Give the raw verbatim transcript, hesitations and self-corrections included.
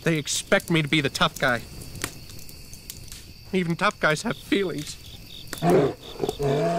They expect me to be the tough guy. Even tough guys have feelings.